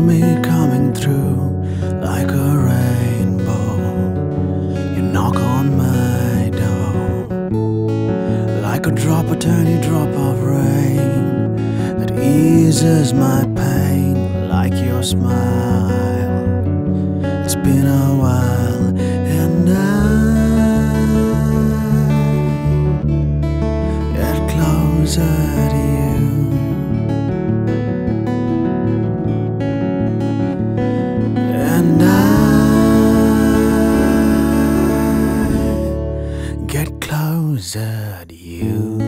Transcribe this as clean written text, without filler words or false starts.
feel me coming through like a rainbow. You knock on my door like a drop, a tiny drop of rain that eases my pain, like your smile. It's been a while and I get closer to you. And I get closer to you.